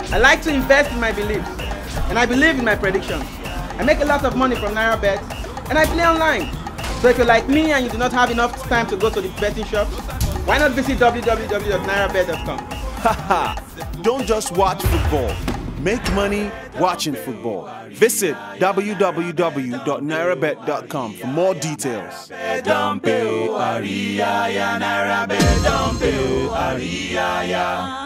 I like to invest in my beliefs, and I believe in my predictions. I make a lot of money from NairaBet, and I play online. So if you're like me and you do not have enough time to go to the betting shops, why not visit www.nairabet.com? Haha! Don't just watch football. Make money watching football. Visit www.nairabet.com for more details.